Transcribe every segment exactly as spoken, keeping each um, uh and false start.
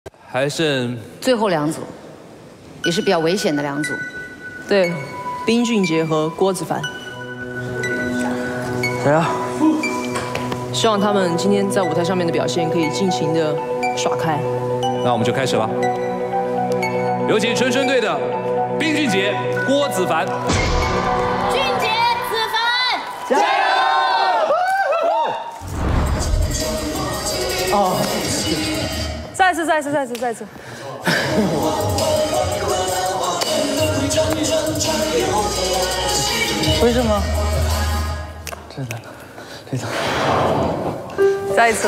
还剩最后两组，也是比较危险的两组。 对，冰俊杰和郭子凡。 来啊！ 希望他们今天在舞台上面的表现可以尽情的耍开。 那我们就开始吧。有请纯纯队的冰俊杰、郭子凡。 俊杰、子凡， 加油！哦， 再一次，再一次，再一次，再一次。 为什么？真的，真的。 再一次。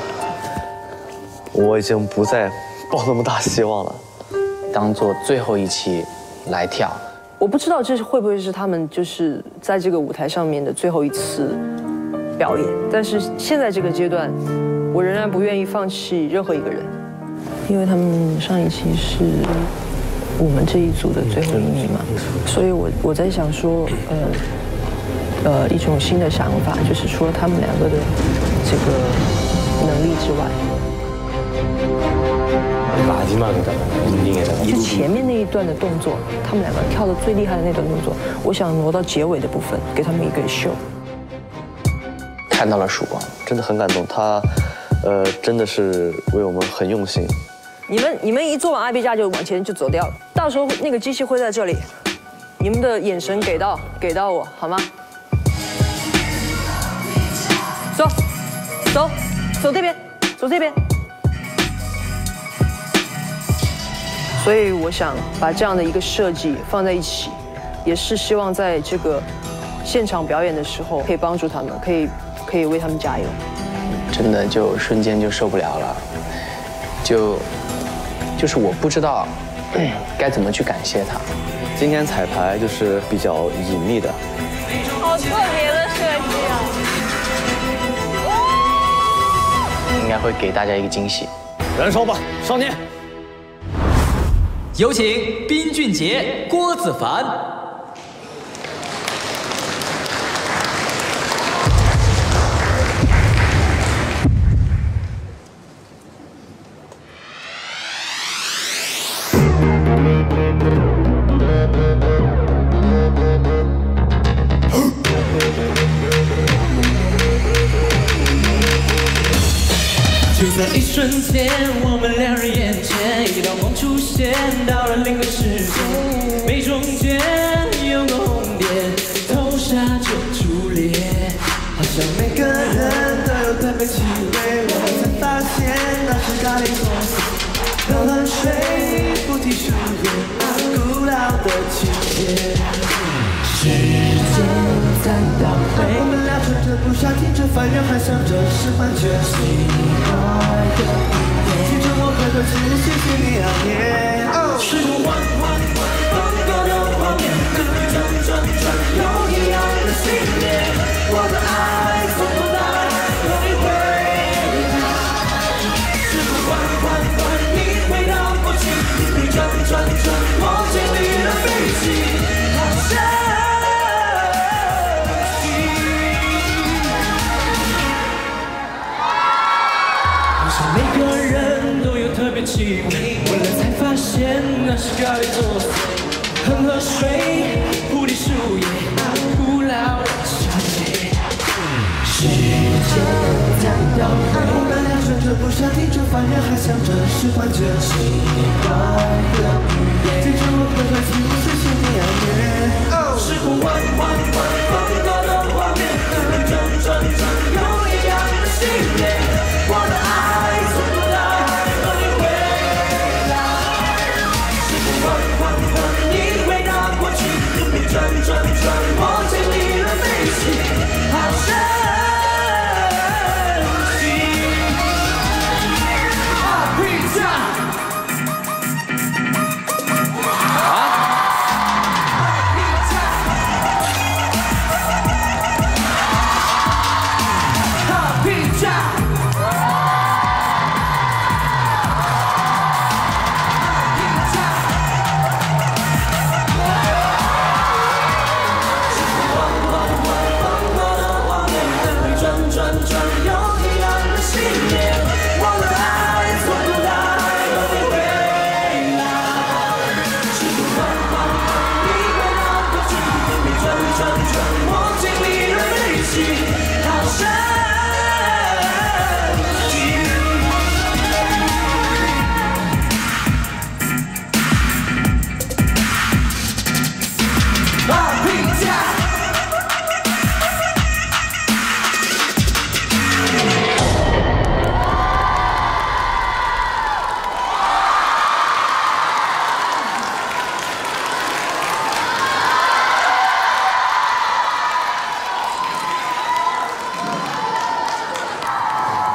我已经不再抱那么大希望了， 当做最后一期来跳。 我不知道这是会不会是他们就是在这个舞台上面的最后一次表演，但是现在这个阶段，我仍然不愿意放弃任何一个人，因为他们上一期是我们这一组的最后一名嘛，所以我我在想说，呃呃，一种新的想法，就是除了他们两个的这个能力之外。就前面那一段的动作，他们两个跳的最厉害的那段动作，我想挪到结尾的部分，给他们一个秀。 看到了曙光， 真的很感动。他，呃，真的是为我们很用心。 你们你们一做完 I B 架就往前就走掉了，到时候那个机器会在这里，你们的眼神给到给到我好吗？走，走，走这边，走这边。所以我想把这样的一个设计放在一起，也是希望在这个现场表演的时候可以帮助他们，可以可以为他们加油。 真的就瞬间就受不了了，就就是我不知道该怎么去感谢他。 今天彩排就是比较隐秘的， 好特别的设计啊！ 应该会给大家一个惊喜。 燃烧吧，少年！ 有请冰俊杰、郭子凡。 就在一瞬间，我们两人眼前一道光出现，到了另个世界。眉中间有个红点，投下就初恋。好像每个人都有特别气味，我们才发现那是咖喱风。喝完水不提树叶，古老的情节。时间在倒退，我们俩穿着不下，听着翻阅，还想着是幻觉。奇怪的语言，牵着我快乐起舞，谢谢你啊耶！时光缓缓缓，分割的画面，转转转，有一样的信念。我的爱从头到尾你回答。时光缓缓缓，你回到过去，你转转转，我经历了飞行，好像。每个人都有特别气味，闻了才发现那是咖喱作祟。恒河水，菩提树叶，古老的情节。时间在倒退，我们俩穿着不下，听着翻阅，还想着是幻觉。奇怪的语言，听着我快乐起舞，谢谢你啊耶！时光缓缓缓，分割的画面，转转转，有一样的信念。我的爱。转转转，我经历了飞行，好神奇。啊，披萨。啊？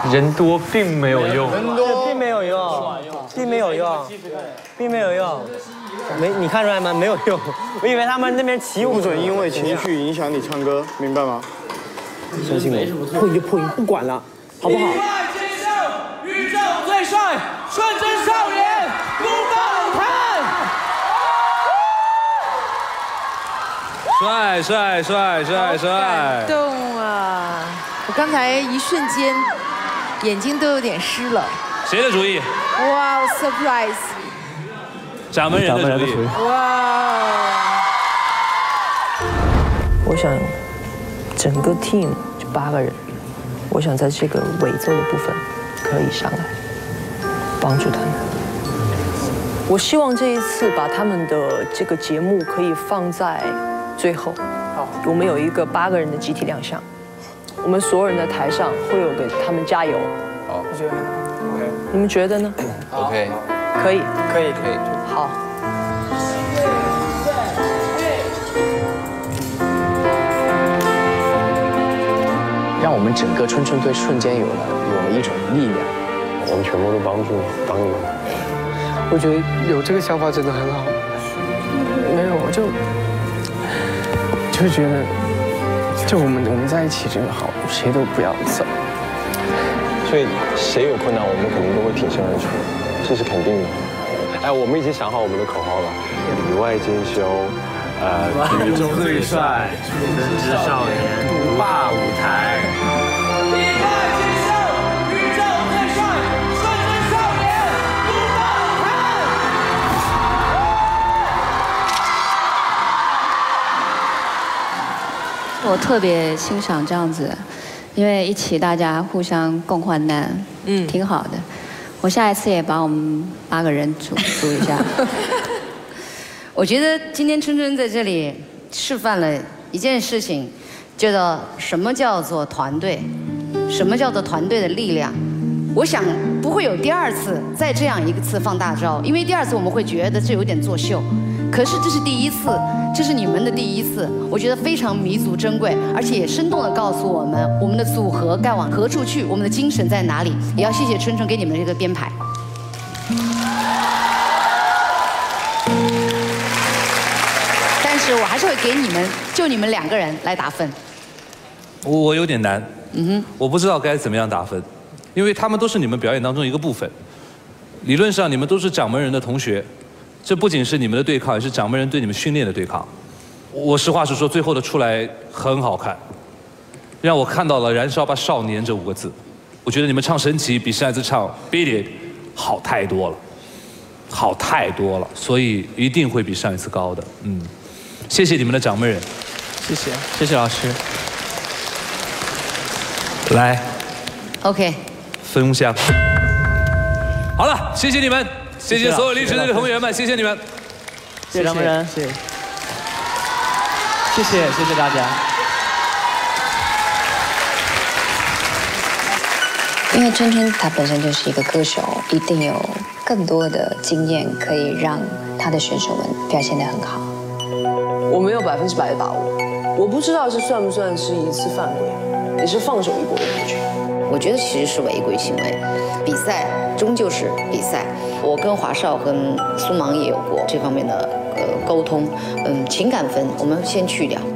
人多并没有用， 人多并没有用，并没有用，并没有用。没，你看出来吗？没有用。我以为他们那边起舞。 不准因为情绪影响你唱歌，明白吗？ 相信我，破音就破音，不管了，好不好？ 意外接受宇宙最帅纯真少年卢宝涵。 帅帅帅帅帅！ 感动啊！我刚才一瞬间眼睛都有点湿了。 谁的主意？ 哇 ，surprise！ 掌门人的主意。 哇！ 我想整个 team 就八个人，我想在这个尾奏的部分可以上来帮助他们。我希望这一次把他们的这个节目可以放在最后。好，我们有一个八个人的集体亮相，我们所有人在台上会有给他们加油。 好， 我觉得 OK。 你们觉得呢 ？OK， 可以， 可以，可以。 好。 让我们整个春春队瞬间有了有了一种力量。 我们全部都帮助帮你们。 我觉得有这个想法真的很好。没有，我就就觉得，就我们我们在一起真的好，谁都不要走。 所以谁有困难，我们肯定都会挺身而出，这是肯定的。哎，我们已经想好我们的口号了，里外兼修，呃，宇宙最帅，纯真少年，独霸舞台。 意外接受宇宙最帅纯真少年卢宝涵。 我特别欣赏这样子，因为一起大家互相共患难，嗯，挺好的。我下一次也把我们八个人组组一下。我觉得今天春春在这里示范了一件事情，叫做什么叫做团队，什么叫做团队的力量。我想不会有第二次再这样一个次放大招，因为第二次我们会觉得这有点作秀。可是这是第一次，这是你们的第一次，我觉得非常弥足珍贵，而且也生动地告诉我们我们的组合该往何处去，我们的精神在哪里。也要谢谢春春给你们这个编排。但是我还是会给你们，就你们两个人来打分。 我我有点难， 嗯哼， 我不知道该怎么样打分，因为他们都是你们表演当中一个部分。理论上你们都是掌门人的同学。这不仅是你们的对抗，也是掌门人对你们训练的对抗。我实话实说，最后的出来很好看，让我看到了“燃烧吧少年”这五个字。我觉得你们唱《神奇》比上一次唱《Beat It》好太多了，好太多了，所以一定会比上一次高的。嗯，谢谢你们的掌门人， 谢谢，谢谢老师。 来 ，OK， 分享。好了，谢谢你们。谢谢所有励志队的同学们，谢谢你们， 谢谢掌门人，谢谢，谢谢谢谢大家。 因为春春他本身就是一个歌手，一定有更多的经验可以让他的选手们表现得很好。 我没有百分之百的把握，我不知道这算不算是一次犯规，也是放手一搏的感觉。 我觉得其实是违规行为，比赛终究是比赛。我跟华少、跟苏芒也有过这方面的呃沟通，嗯，情感分我们先去掉。